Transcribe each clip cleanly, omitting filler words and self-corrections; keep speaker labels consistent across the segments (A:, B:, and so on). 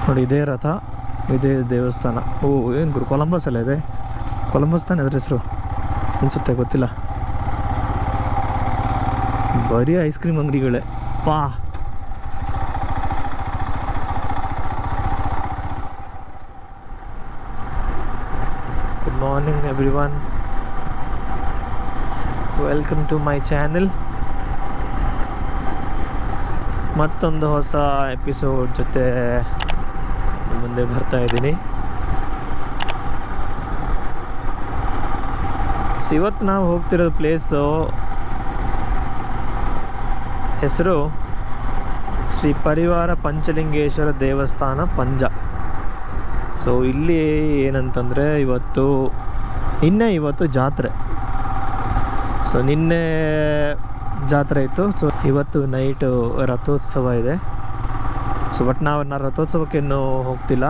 A: ನೋಡಿ ಇದೇ ರಥ, ಇದೇ ದೇವಸ್ಥಾನ. ಓ ಏನು ಗುರು, ಕೊಲಂಬಸ್ ಅಲ್ಲ ಇದೆ? ಕೊಲಂಬಸ್ ತಾನೆ ಅದ್ರ ಹೆಸರು ಅನಿಸುತ್ತೆ, ಗೊತ್ತಿಲ್ಲ. ಬರೀ ಐಸ್ ಕ್ರೀಮ್ ಅಂಗಡಿಗಳೇ ಪಾ. Good morning everyone, welcome to my channel. ಮತ್ತೊಂದು ಹೊಸ ಎಪಿಸೋಡ್ ಜೊತೆ ಮುಂದೆ ಬರ್ತಾ ಇದ್ದೀನಿ. ಇವತ್ತು ನಾವು ಹೋಗ್ತಿರೋ ಪ್ಲೇಸು ಹೆಸರು ಶ್ರೀ ಪರಿವಾರ ಪಂಚಲಿಂಗೇಶ್ವರ ದೇವಸ್ಥಾನ ಪಂಜ. ಸೊ ಇಲ್ಲಿ ಏನಂತಂದರೆ ಇವತ್ತು ಜಾತ್ರೆ. ಸೊ ನಿನ್ನೆ ಜಾತ್ರೆ ಇತ್ತು. ಸೊ ಇವತ್ತು ನೈಟು ರಥೋತ್ಸವ ಇದೆ. ಸೊ ಬಟ್ ನಾವು ರಥೋತ್ಸವಕ್ಕೇನು ಹೋಗ್ತಿಲ್ಲ.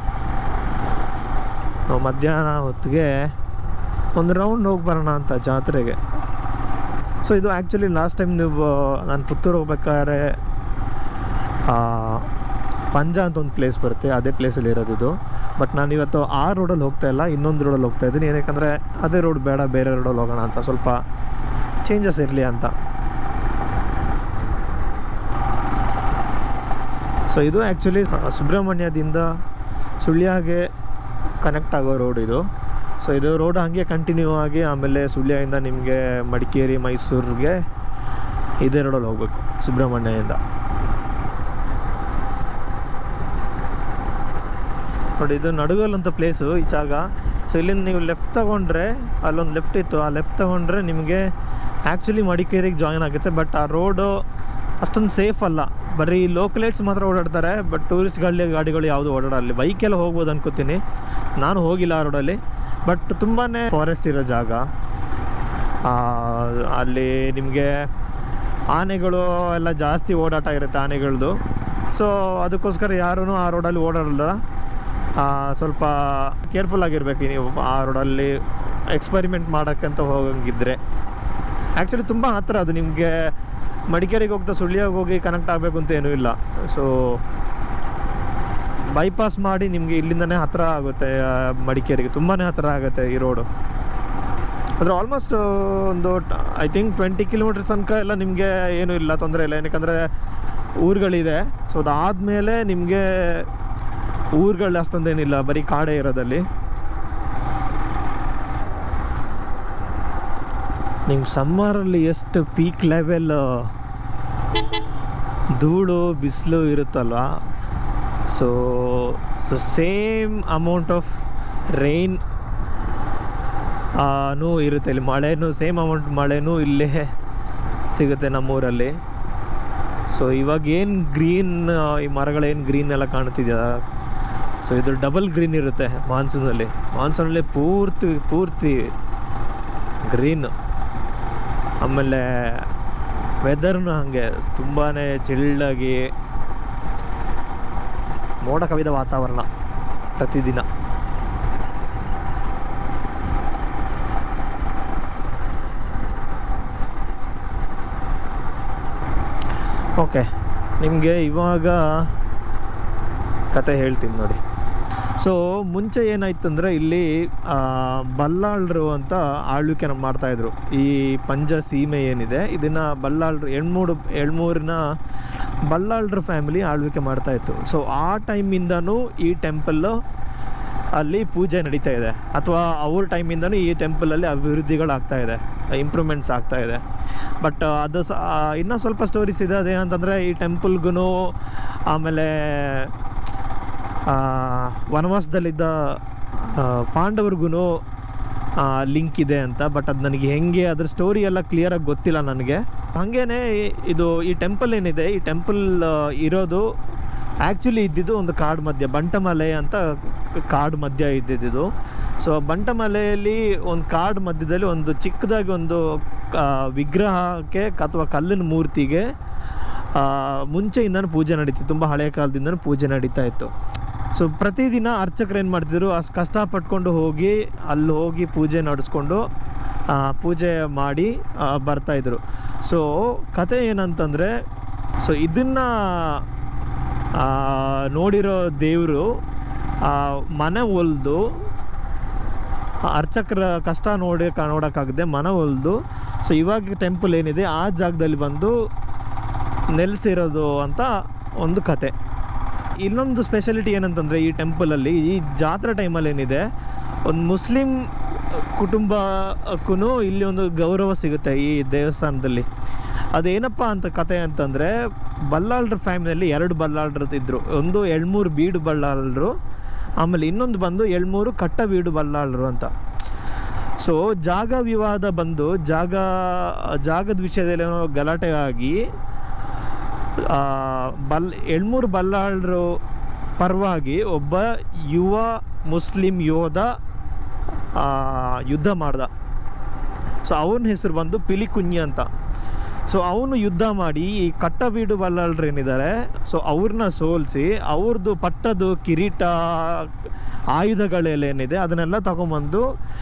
A: ನಾವು ಮಧ್ಯಾಹ್ನ ಹೊತ್ತಿಗೆ ಒಂದು ರೌಂಡ್ ಹೋಗಿ ಬರೋಣ ಅಂತ ಜಾತ್ರೆಗೆ. ಸೊ ಇದು ಆ್ಯಕ್ಚುಲಿ ಲಾಸ್ಟ್ ಟೈಮ್ ನಾನು ಪುತ್ತೂರು ಹೋಗ್ಬೇಕಾದ್ರೆ ಪಂಜ ಅಂತ ಒಂದು ಪ್ಲೇಸ್ ಬರುತ್ತೆ, ಅದೇ ಪ್ಲೇಸಲ್ಲಿ ಇರೋದು. ಬಟ್ ನಾನು ಇವತ್ತು ಆ ರೋಡಲ್ಲಿ ಹೋಗ್ತಾ ಇಲ್ಲ, ಇನ್ನೊಂದು ರೋಡಲ್ಲಿ ಹೋಗ್ತಾ ಇದ್ದೀನಿ. ಏನಕ್ಕೆ ಅದೇ ರೋಡ್ ಬೇಡ, ಬೇರೆ ರೋಡಲ್ಲಿ ಹೋಗೋಣ ಅಂತ, ಸ್ವಲ್ಪ ಚೇಂಜಸ್ ಇರಲಿ ಅಂತ. ಸೊ ಇದು ಆ್ಯಕ್ಚುಲಿ ಸುಬ್ರಹ್ಮಣ್ಯದಿಂದ ಸುಳ್ಯಗೆ ಕನೆಕ್ಟ್ ಆಗೋ ರೋಡ್ ಇದು. ಸೊ ಇದು ರೋಡ್ ಹಾಗೆ ಕಂಟಿನ್ಯೂ ಆಗಿ ಆಮೇಲೆ ಸುಳ್ಯದಿಂದ ನಿಮಗೆ ಮಡಿಕೇರಿ, ಮೈಸೂರಿಗೆ ಇದೇ ರೋಡಲ್ಲಿ ಹೋಗ್ಬೇಕು ಸುಬ್ರಹ್ಮಣ್ಯದಿಂದ. ನೋಡಿ ಇದು ನಡುಗಲ್ ಅಂತ ಪ್ಲೇಸು, ಈ ಜಾಗ. ಸೊ ಇಲ್ಲಿಂದ ನೀವು ಲೆಫ್ಟ್ ತೊಗೊಂಡ್ರೆ, ಅಲ್ಲೊಂದು ಲೆಫ್ಟ್ ಇತ್ತು, ಆ ಲೆಫ್ಟ್ ತೊಗೊಂಡ್ರೆ ನಿಮಗೆ ಆ್ಯಕ್ಚುಲಿ ಮಡಿಕೇರಿಗೆ ಜಾಯಿನ್ ಆಗುತ್ತೆ. ಬಟ್ ಆ ರೋಡು ಅಷ್ಟೊಂದು ಸೇಫ್ ಅಲ್ಲ, ಬರೀ ಲೋಕಲೇಟ್ಸ್ ಮಾತ್ರ ಓಡಾಡ್ತಾರೆ. ಬಟ್ ಟೂರಿಸ್ಟ್ ಗಾಡಿಗಳು ಯಾವುದು ಓಡಾಡಲ್ಲ. ಅಲ್ಲಿ ಬೈಕೆಲ್ಲ ಹೋಗ್ಬೋದು ಅನ್ಕೋತೀನಿ, ನಾನು ಹೋಗಿಲ್ಲ ಆ ರೋಡಲ್ಲಿ. ಬಟ್ ತುಂಬಾ ಫಾರೆಸ್ಟ್ ಇರೋ ಜಾಗ. ಅಲ್ಲಿ ನಿಮಗೆ ಆನೆಗಳು ಎಲ್ಲ ಜಾಸ್ತಿ ಓಡಾಟ ಇರುತ್ತೆ, ಆನೆಗಳದ್ದು. ಸೊ ಅದಕ್ಕೋಸ್ಕರ ಯಾರೂ ಆ ರೋಡಲ್ಲಿ ಓಡಾಡಲ್ಲ. ಸ್ವಲ್ಪ ಕೇರ್ಫುಲ್ ಆಗಿರಬೇಕು ನೀವು ಆ ರೋಡಲ್ಲಿ ಎಕ್ಸ್ಪರಿಮೆಂಟ್ ಮಾಡೋಕ್ಕಂತ ಹೋಗಂಗಿದ್ರೆ. ಆ್ಯಕ್ಚುಲಿ ತುಂಬ ಹತ್ತಿರ ಅದು ನಿಮಗೆ. ಮಡಿಕೇರಿಗೆ ಹೋಗ್ತಾ ಸುಳ್ಯಗೆ ಹೋಗಿ ಕನೆಕ್ಟ್ ಆಗಬೇಕು ಅಂತ ಏನೂ ಇಲ್ಲ. ಸೊ ಬೈಪಾಸ್ ಮಾಡಿ ನಿಮಗೆ ಇಲ್ಲಿಂದನೇ ಹತ್ತಿರ ಆಗುತ್ತೆ ಮಡಿಕೇರಿಗೆ, ತುಂಬಾ ಹತ್ತಿರ ಆಗುತ್ತೆ ಈ ರೋಡು. ಆದರೆ ಆಲ್ಮೋಸ್ಟ್ ಒಂದು ಐ ಥಿಂಕ್ 20 ಕಿಲೋಮೀಟರ್ಸ್ ತನಕ ಎಲ್ಲ ನಿಮಗೆ ಏನೂ ಇಲ್ಲ, ತೊಂದರೆ ಇಲ್ಲ. ಏನಕ್ಕೆ ಊರುಗಳಿದೆ. ಸೊ ಅದಾದಮೇಲೆ ನಿಮಗೆ ಊರುಗಳು ಅಷ್ಟೊಂದೇನಿಲ್ಲ, ಬರೀ ಕಾಡೇ ಇರೋದಲ್ಲಿ. ನಿಮ್ಗೆ ಸಮ್ಮರಲ್ಲಿ ಎಷ್ಟು ಪೀಕ್ ಲೆವೆಲ್ ಧೂಳು ಬಿಸಿಲು ಇರುತ್ತಲ್ವ. So same amount of rain ಇರುತ್ತೆ ಇಲ್ಲಿ. ಮಳೆನೂ ಸೇಮ್ ಅಮೌಂಟ್ ಮಳೆನೂ ಇಲ್ಲೇ ಸಿಗುತ್ತೆ ನಮ್ಮೂರಲ್ಲಿ. ಸೊ ಇವಾಗ ಏನು ಗ್ರೀನ್, ಈ ಮರಗಳೇನು ಗ್ರೀನ್ ಎಲ್ಲ ಕಾಣ್ತಿದ್ಯಾ, ಸೊ ಇದು ಡಬಲ್ ಗ್ರೀನ್ ಇರುತ್ತೆ ಮಾನ್ಸೂನಲ್ಲಿ ಪೂರ್ತಿ ಗ್ರೀನ್. ಆಮೇಲೆ ವೆದರ್ನು ಹಾಗೆ ತುಂಬಾ ಚಿಲ್ಲಾಗಿ ಮೋಡ ಕವಿದ ವಾತಾವರಣ ಪ್ರತಿದಿನ. ಓಕೆ, ನಿಮಗೆ ಇವಾಗ ಕತೆ ಹೇಳ್ತೀನಿ ನೋಡಿ. ಸೊ ಮುಂಚೆ ಏನಾಯ್ತಂದರೆ ಇಲ್ಲಿ ಬಲ್ಲಾಳರು ಅಂತ ಆಳ್ವಿಕೆ ಮಾಡ್ತಾಯಿದ್ರು. ಈ ಪಂಜ ಸೀಮೆ ಏನಿದೆ ಇದನ್ನು ಬಲ್ಲಾಳರು ಎಳ್ಮೂರಿನ ಬಲ್ಲಾಳರ ಫ್ಯಾಮಿಲಿ ಆಳ್ವಿಕೆ ಮಾಡ್ತಾಯಿತ್ತು. ಸೊ ಆ ಟೈಮಿಂದನೂ ಈ ಟೆಂಪಲ್ಲು ಅಲ್ಲಿ ಪೂಜೆ ನಡೀತಾ ಇದೆ, ಅಥವಾ ಅವ್ರ ಟೈಮಿಂದನೂ ಈ ಟೆಂಪಲಲ್ಲಿ ಅಭಿವೃದ್ಧಿಗಳಾಗ್ತಾಯಿದೆ, ಇಂಪ್ರೂವ್ಮೆಂಟ್ಸ್ ಆಗ್ತಾಯಿದೆ. ಬಟ್ ಅದು ಇನ್ನೂ ಸ್ವಲ್ಪ ಸ್ಟೋರೀಸ್ ಇದೆ. ಅದೇನಂತಂದರೆ ಈ ಟೆಂಪಲ್ಗೂ ಆಮೇಲೆ ವನವಾಸದಲ್ಲಿದ್ದ ಪಾಂಡವ್ರಿಗೂ ಲಿಂಕ್ ಇದೆ ಅಂತ. ಬಟ್ ಅದು ನನಗೆ ಹೆಂಗೆ ಅದ್ರ ಸ್ಟೋರಿ ಎಲ್ಲ ಕ್ಲಿಯರಾಗಿ ಗೊತ್ತಿಲ್ಲ ನನಗೆ. ಹಾಗೇ ಈ ಟೆಂಪಲ್ ಏನಿದೆ, ಈ ಟೆಂಪಲ್ ಇರೋದು ಆ್ಯಕ್ಚುಲಿ ಇದ್ದಿದ್ದು ಒಂದು ಕಾಡು ಮಧ್ಯ, ಬಂಟಮಲೆ ಅಂತ ಕಾಡು ಮಧ್ಯ ಇದ್ದಿದ್ದು. ಸೊ ಬಂಟಮಲೆಯಲ್ಲಿ ಒಂದು ಕಾಡು ಮಧ್ಯದಲ್ಲಿ ಒಂದು ಚಿಕ್ಕದಾಗಿ ಒಂದು ವಿಗ್ರಹಕ್ಕೆ ಅಥವಾ ಕಲ್ಲಿನ ಮೂರ್ತಿಗೆ ಮುಂಚೆಯಿಂದನೂ ಪೂಜೆ ನಡೀತಿತ್ತು, ತುಂಬ ಹಳೆಯ ಕಾಲದಿಂದನೂ ಪೂಜೆ ನಡೀತಾ ಇತ್ತು. ಸೊ ಪ್ರತಿದಿನ ಅರ್ಚಕರು ಏನು ಮಾಡ್ತಿದ್ರು, ಅಷ್ಟು ಕಷ್ಟಪಟ್ಕೊಂಡು ಅಲ್ಲಿ ಹೋಗಿ ಪೂಜೆ ನಡೆಸ್ಕೊಂಡು ಪೂಜೆ ಮಾಡಿ ಬರ್ತಾಯಿದ್ರು. ಸೊ ಕತೆ ಏನಂತಂದರೆ, ಸೊ ಇದನ್ನು ನೋಡಿರೋ ದೇವರು ಮನೆ ಹೊಲ್ದು ಅರ್ಚಕರ ಕಷ್ಟ ನೋಡೋಕ್ಕಾಗದೆ ಮನೆ ಹೊಲ್ದು ಸೊ ಇವಾಗ ಟೆಂಪಲ್ ಏನಿದೆ ಆ ಜಾಗದಲ್ಲಿ ಬಂದು ನೆಲೆಸಿರೋದು ಅಂತ ಒಂದು ಕತೆ. ಇನ್ನೊಂದು ಸ್ಪೆಷಾಲಿಟಿ ಏನಂತಂದರೆ ಈ ಟೆಂಪಲಲ್ಲಿ ಈ ಜಾತ್ರೆ ಟೈಮಲ್ಲಿ ಏನಿದೆ ಒಂದು ಮುಸ್ಲಿಂ ಕುಟುಂಬಕ್ಕೂ ಇಲ್ಲಿ ಒಂದು ಗೌರವ ಸಿಗುತ್ತೆ ಈ ದೇವಸ್ಥಾನದಲ್ಲಿ. ಅದೇನಪ್ಪ ಅಂತ ಕತೆ ಅಂತಂದರೆ ಬಲ್ಲಾಳರ ಫ್ಯಾಮಿಲಿಯಲ್ಲಿ 2 ಬಲ್ಲಾಳರು ಇದ್ದರು. ಒಂದು 2-3 ಬೀಡು ಬಲ್ಲಾಳರು, ಆಮೇಲೆ ಇನ್ನೊಂದು ಬಂದು 2-3 ಕಟ್ಟ ಬೀಡು ಬಲ್ಲಾಳರು ಅಂತ. ಸೊ ಜಾಗ ವಿವಾದ ಬಂದು ಜಾಗದ ವಿಷಯದಲ್ಲಿ ಏನೋ ಗಲಾಟೆ ಆಗಿ 2-3 ಬಲ್ಲಾಳರು ಪರವಾಗಿ ಒಬ್ಬ ಯುವ ಮುಸ್ಲಿಂ ಯೋಧ ಯುದ್ಧ ಮಾಡ್ದ. ಸೊ ಅವನ ಹೆಸರು ಬಂದು ಪಿಲಿಕುಂಜಿ ಅಂತ. ಸೊ ಅವನು ಯುದ್ಧ ಮಾಡಿ ಈ ಕಟ್ಟಬೀಡು ಬಲ್ಲಾಳರು ಏನಿದ್ದಾರೆ ಸೊ ಅವ್ರನ್ನ ಸೋಲಿಸಿ ಅವ್ರದ್ದು ಪಟ್ಟದು ಕಿರೀಟ ಆಯುಧಗಳೆಲ್ಲೇನಿದೆ ಅದನ್ನೆಲ್ಲ ತಗೊಂಬಂದು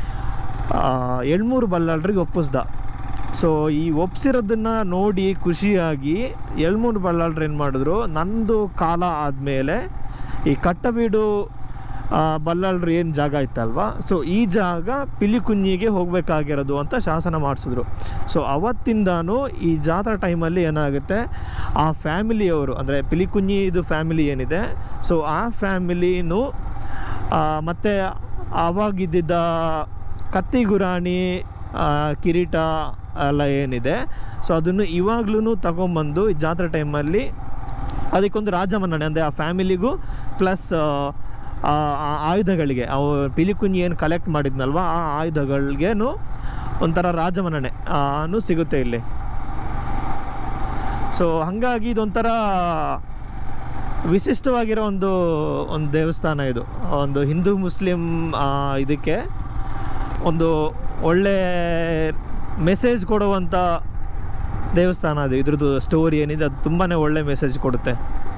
A: 2-3 ಬಲ್ಲಾಳರಿಗೆ ಒಪ್ಪಿಸ್ದ. ಸೊ ಈ ಒಪ್ಸಿರೋದನ್ನು ನೋಡಿ ಖುಷಿಯಾಗಿ 2-3 ಬಲ್ಲಾಳರು ಏನು ಮಾಡಿದ್ರು, ನಂದು ಕಾಲ ಆದಮೇಲೆ ಈ ಕಟ್ಟಬೀಡು ಬಲ್ಲಾಳರು ಏನು ಜಾಗ ಇತ್ತಲ್ವ ಸೊ ಈ ಜಾಗ ಪಿಲಿಕುಂಜಿಗೆ ಹೋಗಬೇಕಾಗಿರೋದು ಅಂತ ಶಾಸನ ಮಾಡಿಸಿದ್ರು. ಸೊ ಅವತ್ತಿಂದನೂ ಈ ಜಾತ್ರಾ ಟೈಮಲ್ಲಿ ಏನಾಗುತ್ತೆ, ಆ ಫ್ಯಾಮಿಲಿಯವರು ಅಂದರೆ ಪಿಲಿಕುಂಜಿದು ಫ್ಯಾಮಿಲಿ ಏನಿದೆ ಸೊ ಆ ಫ್ಯಾಮಿಲಿನೂ ಮತ್ತು ಆವಾಗಿದ್ದ ಕತ್ತಿ ಗುರಾಣಿ ಕಿರೀಟ ಎಲ್ಲ ಏನಿದೆ ಸೊ ಅದನ್ನು ಇವಾಗ್ಲೂ ತಗೊಂಬಂದು ಈ ಜಾತ್ರೆ ಟೈಮಲ್ಲಿ ಅದಕ್ಕೊಂದು ರಾಜಮನ್ನಣೆ ಅಂದರೆ ಆ ಫ್ಯಾಮಿಲಿಗೂ ಪ್ಲಸ್ ಆಯುಧಗಳಿಗೆ ಪಿಲಿಕುಂಜಿ ಏನು ಕಲೆಕ್ಟ್ ಮಾಡಿದ್ನಲ್ವ ಆ ಆಯುಧಗಳಿಗೇನು ಒಂಥರ ರಾಜಮನ್ನಣೆ ಸಿಗುತ್ತೆ ಇಲ್ಲಿ. ಸೊ ಹಾಗಾಗಿ ಇದೊಂಥರ ವಿಶಿಷ್ಟವಾಗಿರೋ ಒಂದು ದೇವಸ್ಥಾನ ಇದು. ಒಂದು ಹಿಂದೂ ಮುಸ್ಲಿಂ ಇದಕ್ಕೆ ಒಂದು ಒಳ್ಳೆ ಮೆಸೇಜ್ ಕೊಡುವಂಥ ದೇವಸ್ಥಾನ ಅದು. ಇದ್ರದ್ದು ಸ್ಟೋರಿ ಏನಿದೆ ಅದು ತುಂಬಾ ಒಳ್ಳೆ ಮೆಸೇಜ್ ಕೊಡುತ್ತೆ.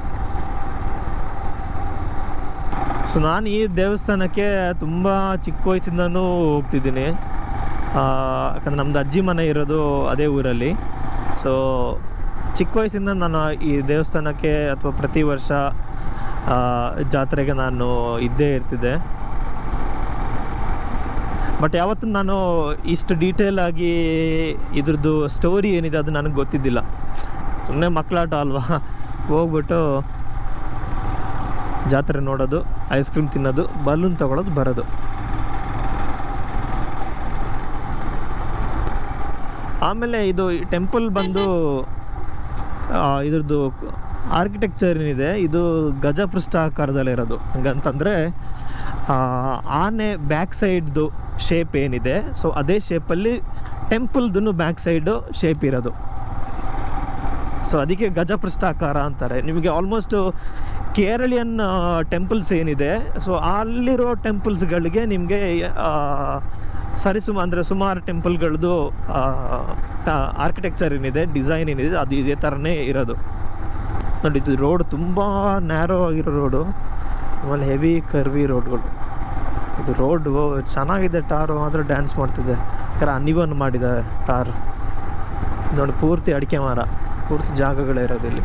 A: ಸೊ ನಾನು ಈ ದೇವಸ್ಥಾನಕ್ಕೆ ತುಂಬ ಚಿಕ್ಕ ವಯಸ್ಸಿಂದನೂ ಹೋಗ್ತಿದ್ದೀನಿ. ಯಾಕಂದರೆ ನಮ್ಮದು ಅಜ್ಜಿ ಮನೆ ಇರೋದು ಅದೇ ಊರಲ್ಲಿ. ಸೊ ಚಿಕ್ಕ ವಯಸ್ಸಿಂದ ನಾನು ಈ ದೇವಸ್ಥಾನಕ್ಕೆ ಅಥವಾ ಪ್ರತಿ ವರ್ಷ ಜಾತ್ರೆಗೆ ನಾನು ಇದ್ದೇ ಇರ್ತಿದ್ದೆ. ಬಟ್ ಯಾವತ್ತೂ ನಾನು ಇಷ್ಟು ಡೀಟೇಲಾಗಿ ಇದ್ರದ್ದು ಸ್ಟೋರಿ ಏನಿದೆ ಅದು ನನಗೆ ಗೊತ್ತಿದ್ದಿಲ್ಲ. ಸುಮ್ಮನೆ ಮಕ್ಕಳಾಟ ಅಲ್ವಾ, ಹೋಗ್ಬಿಟ್ಟು ಜಾತ್ರೆ ನೋಡೋದು, ಐಸ್ ಕ್ರೀಮ್ ತಿನ್ನೋದು, ಬಲೂನ್ ತೊಗೊಳೋದು, ಬರೋದು. ಆಮೇಲೆ ಇದು ಟೆಂಪಲ್ ಬಂದು ಇದ್ರದ್ದು ಆರ್ಕಿಟೆಕ್ಚರ್ ಏನಿದೆ ಇದು ಗಜಪೃಷ್ಠಾಕಾರದಲ್ಲಿರೋದು. ಹಂಗಂತಂದರೆ ಆನೆ ಬ್ಯಾಕ್ ಸೈಡ್ದು ಶೇಪ್ ಏನಿದೆ ಸೊ ಅದೇ ಶೇಪಲ್ಲಿ ಟೆಂಪಲ್ದು ಬ್ಯಾಕ್ ಸೈಡು ಶೇಪ್ ಇರೋದು. ಸೊ ಅದಕ್ಕೆ ಗಜಪೃಷ್ಠಾಕಾರ ಅಂತಾರೆ. ನಿಮಗೆ ಆಲ್ಮೋಸ್ಟು ಕೇರಳಿಯನ್ ಟೆಂಪಲ್ಸ್ ಏನಿದೆ ಸೊ ಅಲ್ಲಿರೋ ಟೆಂಪಲ್ಸ್ಗಳಿಗೆ ನಿಮಗೆ ಸುಮಾರು ಟೆಂಪಲ್ಗಳದ್ದು ಆರ್ಕಿಟೆಕ್ಚರ್ ಏನಿದೆ, ಡಿಸೈನ್ ಏನಿದೆ ಅದು ಇದೇ ಥರನೇ ಇರೋದು. ನೋಡಿ, ಇದು ರೋಡ್ ತುಂಬ ನ್ಯಾರೋ ಆಗಿರೋ ರೋಡು, ಆಮೇಲೆ ಹೆವಿ ಕರ್ವಿ ರೋಡ್ಗಳು. ಇದು ರೋಡು ಚೆನ್ನಾಗಿದೆ, ಟಾರು ಮಾತ್ರ ಡ್ಯಾನ್ಸ್ ಮಾಡ್ತಿದೆ. ಯಾಕಂದ್ರೆ ಅನಿವನ್ ಮಾಡಿದ್ದಾರೆ ಟಾರ್. ನೋಡಿ, ಪೂರ್ತಿ ಅಡಿಕೆ ಮರ, ಪೂರ್ತಿ ಜಾಗಗಳೇ ಇರೋದಿಲ್ಲಿ.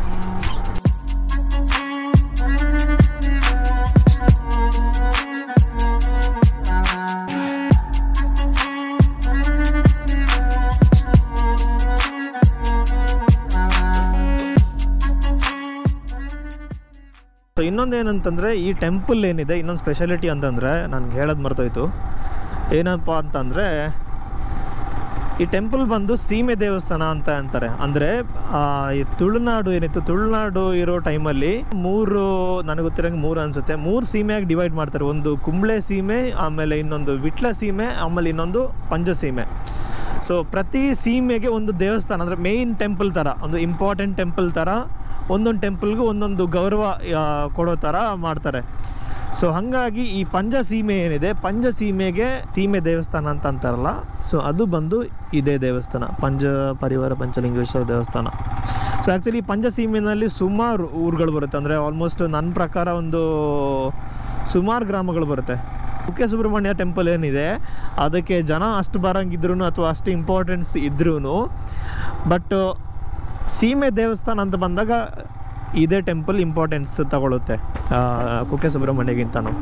A: ಸೊ ಇನ್ನೊಂದೇನಂತಂದರೆ ಈ ಟೆಂಪಲ್ ಏನಿದೆ ಇನ್ನೊಂದು ಸ್ಪೆಷಾಲಿಟಿ ಅಂತಂದರೆ ನನಗೆ ಹೇಳೋದು ಮರ್ತೋಯ್ತು. ಏನಪ್ಪ ಅಂತಂದರೆ ಈ ಟೆಂಪಲ್ ಬಂದು ಸೀಮೆ ದೇವಸ್ಥಾನ ಅಂತ ಅಂತಾರೆ. ಅಂದರೆ ಈ ತುಳುನಾಡು ಏನಿತ್ತು, ತುಳುನಾಡು ಇರೋ ಟೈಮಲ್ಲಿ ನನಗೆ ಗೊತ್ತಿರೋಂಗೆ 3 ಅನಿಸುತ್ತೆ, 3 ಸೀಮೆಯಾಗಿ ಡಿವೈಡ್ ಮಾಡ್ತಾರೆ. ಒಂದು ಕುಂಬ್ಳೆ ಸೀಮೆ, ಆಮೇಲೆ ಇನ್ನೊಂದು ವಿಟ್ಲ ಸೀಮೆ, ಆಮೇಲೆ ಇನ್ನೊಂದು ಪಂಜ ಸೀಮೆ. ಸೊ ಪ್ರತಿ ಸೀಮೆಗೆ ಒಂದು ದೇವಸ್ಥಾನ ಅಂದರೆ ಮೇಯ್ನ್ ಟೆಂಪಲ್ ಥರ, ಒಂದು ಇಂಪಾರ್ಟೆಂಟ್ ಟೆಂಪಲ್ ಥರ ಒಂದೊಂದು ಟೆಂಪಲ್ಗೂ ಒಂದೊಂದು ಗೌರವ ಕೊಡೋ ಥರ ಮಾಡ್ತಾರೆ. ಸೊ ಹಾಗಾಗಿ ಈ ಪಂಜ ಸೀಮೆ ಏನಿದೆ, ಪಂಜ ಸೀಮೆಗೆ ಸೀಮೆ ದೇವಸ್ಥಾನ ಅಂತ ಅಂತಾರಲ್ಲ, ಸೊ ಅದು ಬಂದು ಇದೇ ದೇವಸ್ಥಾನ, ಪರಿವಾರ ಪಂಚಲಿಂಗೇಶ್ವರ ದೇವಸ್ಥಾನ. ಸೊ ಆ್ಯಕ್ಚುಲಿ ಪಂಜ ಸೀಮೆನಲ್ಲಿ ಸುಮಾರು ಊರುಗಳು ಬರುತ್ತೆ. ಅಂದರೆ ಆಲ್ಮೋಸ್ಟ್ ನನ್ನ ಪ್ರಕಾರ ಒಂದು ಸುಮಾರು ಗ್ರಾಮಗಳು ಬರುತ್ತೆ. ಕುಕ್ಕೆ ಸುಬ್ರಹ್ಮಣ್ಯ ಟೆಂಪಲ್ ಏನಿದೆ ಅದಕ್ಕೆ ಜನ ಅಷ್ಟು ಬರೋಂಗಿದ್ರು ಅಥವಾ ಅಷ್ಟು ಇಂಪಾರ್ಟೆನ್ಸ್ ಇದ್ರೂ, ಬಟ್ ಸೀಮೆ ದೇವಸ್ಥಾನ ಅಂತ ಬಂದಾಗ ಇದೇ ಟೆಂಪಲ್ ಇಂಪಾರ್ಟೆನ್ಸ್ ತಗೊಳುತ್ತೆ ಕುಕ್ಕೆ ಸುಬ್ರಹ್ಮಣ್ಯಗಿಂತನೂ.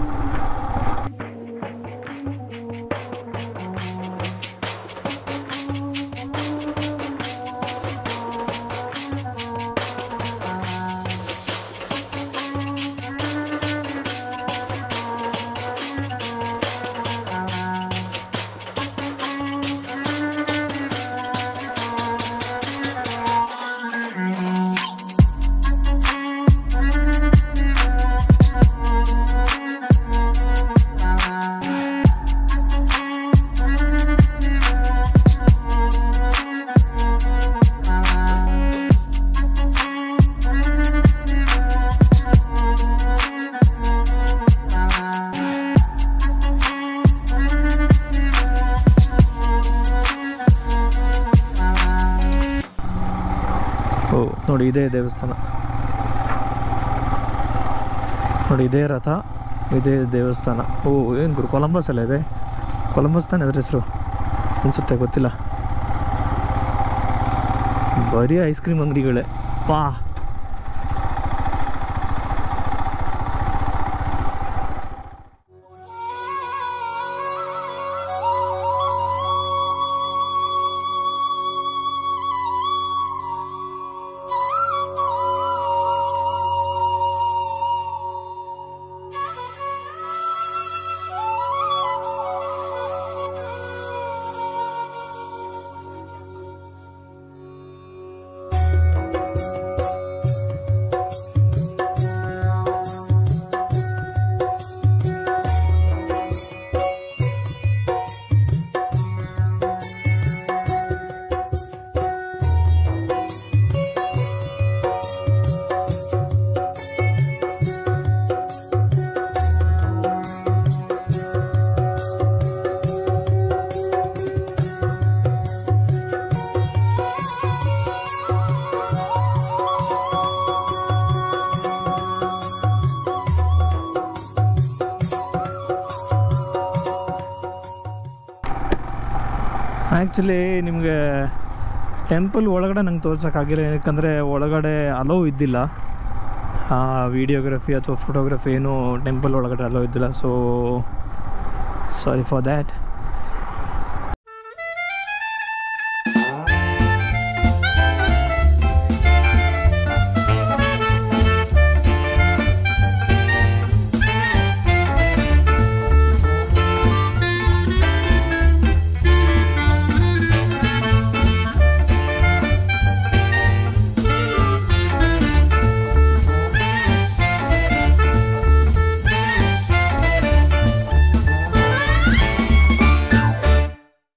A: ನೋಡಿ ಇದೇ ದೇವಸ್ಥಾನ, ನೋಡಿ ಇದೇ ರಥ, ಇದೇ ದೇವಸ್ಥಾನ. ಏನು ಗುರು, ಕೊಲಂಬಸ್ ಅಲ್ಲ ಇದೆ? ಕೊಲಂಬಸ್ ತಾನೆ ಅದ್ರ ಹೆಸರು ಅನಿಸುತ್ತೆ, ಗೊತ್ತಿಲ್ಲ. ಬರೀ ಐಸ್ ಕ್ರೀಮ್ ಅಂಗಡಿಗಳೇ ಪಾ. ಆ್ಯಕ್ಚುಲಿ ನಿಮಗೆ ಟೆಂಪಲ್ ಒಳಗಡೆ ನಂಗೆ ತೋರ್ಸೋಕ್ಕಾಗಿಲ್ಲ, ಯಾಕಂದರೆ ಒಳಗಡೆ ಅಲೋ ಇದ್ದಿಲ್ಲ. ವಿಡಿಯೋಗ್ರಫಿ ಅಥವಾ ಫೋಟೋಗ್ರಫಿ ಏನೂ ಟೆಂಪಲ್ ಒಳಗಡೆ ಅಲೋ ಇದ್ದಿಲ್ಲ. So sorry for that.